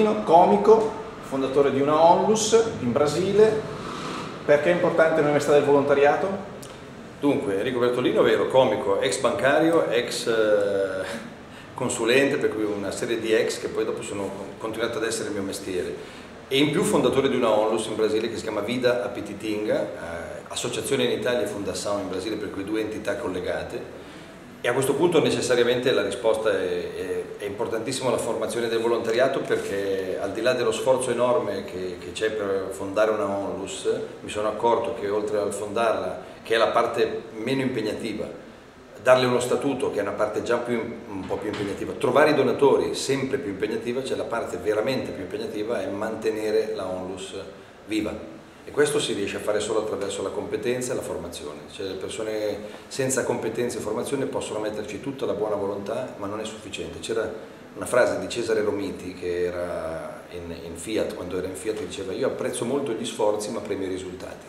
Bertolino, comico, fondatore di una onlus in Brasile. Perché è importante l'Università del Volontariato? Dunque, Enrico Bertolino, vero, comico, ex bancario, ex consulente, per cui una serie di ex che poi dopo sono continuato ad essere il mio mestiere. E in più fondatore di una onlus in Brasile che si chiama Vida Apititinga, associazione in Italia e Fundação in Brasile, per cui due entità collegate. E a questo punto necessariamente la risposta è importantissima la formazione del volontariato, perché al di là dello sforzo enorme che c'è per fondare una onlus, mi sono accorto che oltre al fondarla, che è la parte meno impegnativa, darle uno statuto che è una parte già un po' più impegnativa, trovare i donatori sempre più impegnativa, cioè la parte veramente più impegnativa è mantenere la onlus viva. E questo si riesce a fare solo attraverso la competenza e la formazione, cioè le persone senza competenza e formazione possono metterci tutta la buona volontà, ma non è sufficiente. C'era una frase di Cesare Romiti che era in Fiat, quando era in Fiat, che diceva: io apprezzo molto gli sforzi ma premio i risultati.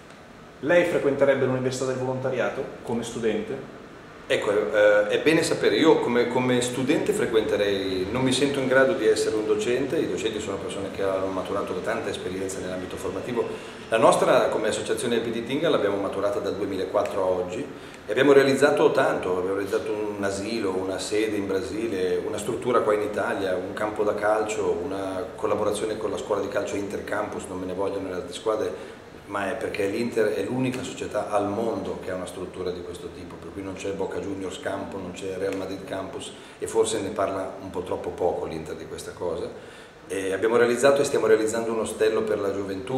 Lei frequenterebbe l'Università del Volontariato come studente? Ecco, è bene sapere, io come studente frequenterei, non mi sento in grado di essere un docente, i docenti sono persone che hanno maturato tanta esperienza nell'ambito formativo. La nostra come associazione Apititinga l'abbiamo maturata dal 2004 a oggi e abbiamo realizzato tanto, abbiamo realizzato un asilo, una sede in Brasile, una struttura qua in Italia, un campo da calcio, una collaborazione con la scuola di calcio Intercampus, non me ne vogliono le altre squadre, ma è perché l'Inter è l'unica società al mondo che ha una struttura di questo tipo, per cui non c'è Boca Juniors Campo, non c'è Real Madrid Campus e forse ne parla un po' troppo poco l'Inter di questa cosa. E abbiamo realizzato e stiamo realizzando un ostello per la gioventù,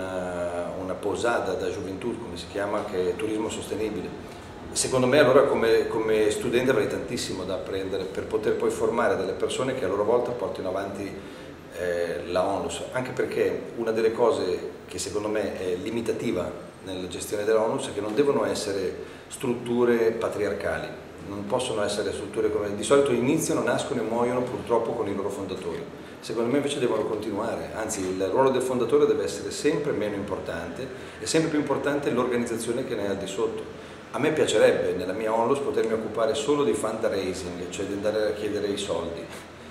una posada da gioventù, come si chiama, che è turismo sostenibile. Secondo me allora come studente avrei tantissimo da apprendere per poter poi formare delle persone che a loro volta portino avanti la onlus, anche perché una delle cose che secondo me è limitativa nella gestione della onlus è che non devono essere strutture patriarcali, non possono essere strutture come di solito iniziano, nascono e muoiono purtroppo con i loro fondatori. Secondo me invece devono continuare, anzi il ruolo del fondatore deve essere sempre meno importante e sempre più importante l'organizzazione che ne è al di sotto. A me piacerebbe nella mia onlus potermi occupare solo di fundraising, cioè di andare a chiedere i soldi,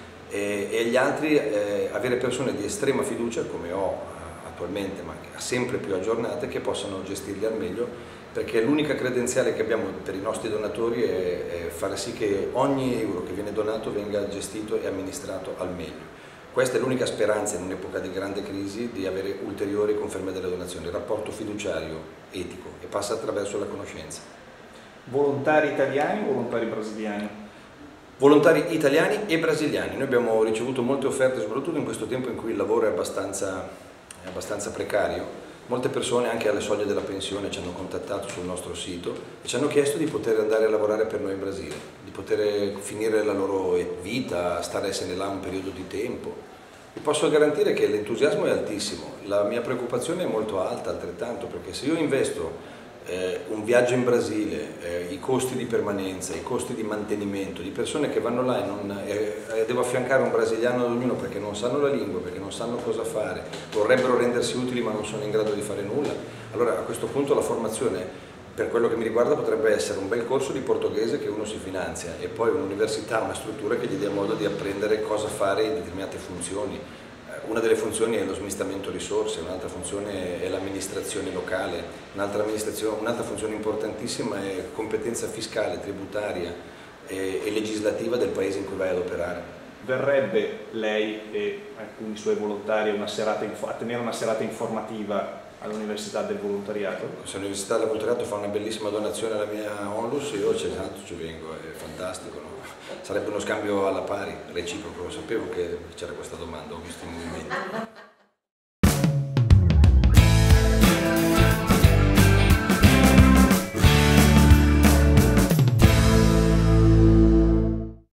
e gli altri avere persone di estrema fiducia come ho attualmente, ma sempre più aggiornate, che possano gestirli al meglio, perché l'unica credenziale che abbiamo per i nostri donatori è fare sì che ogni euro che viene donato venga gestito e amministrato al meglio. Questa è l'unica speranza in un'epoca di grande crisi, di avere ulteriori conferme delle donazioni, il rapporto fiduciario, etico, e passa attraverso la conoscenza. Volontari italiani o volontari brasiliani? Volontari italiani e brasiliani. Noi abbiamo ricevuto molte offerte, soprattutto in questo tempo in cui il lavoro è abbastanza precario. Molte persone anche alle soglie della pensione ci hanno contattato sul nostro sito e ci hanno chiesto di poter andare a lavorare per noi in Brasile, di poter finire la loro vita, starsene là un periodo di tempo. Vi posso garantire che l'entusiasmo è altissimo, la mia preoccupazione è molto alta altrettanto, perché se io investo un viaggio in Brasile, i costi di permanenza, i costi di mantenimento, di persone che vanno là e devo affiancare un brasiliano ad ognuno perché non sanno la lingua, perché non sanno cosa fare, vorrebbero rendersi utili ma non sono in grado di fare nulla, allora a questo punto la formazione, per quello che mi riguarda, potrebbe essere un bel corso di portoghese che uno si finanzia e poi un'università, una struttura che gli dia modo di apprendere cosa fare in determinate funzioni. Una delle funzioni è lo smistamento risorse, un'altra funzione è l'amministrazione locale, un'altra funzione importantissima è competenza fiscale, tributaria e legislativa del paese in cui vai ad operare. Verrebbe lei e alcuni suoi volontari a tenere una serata informativa all'Università del Volontariato? Se l'Università del Volontariato fa una bellissima donazione alla mia onlus, io ci vengo, è fantastico, no? Sarebbe uno scambio alla pari, reciproco, sapevo che c'era questa domanda, ho visto i movimenti.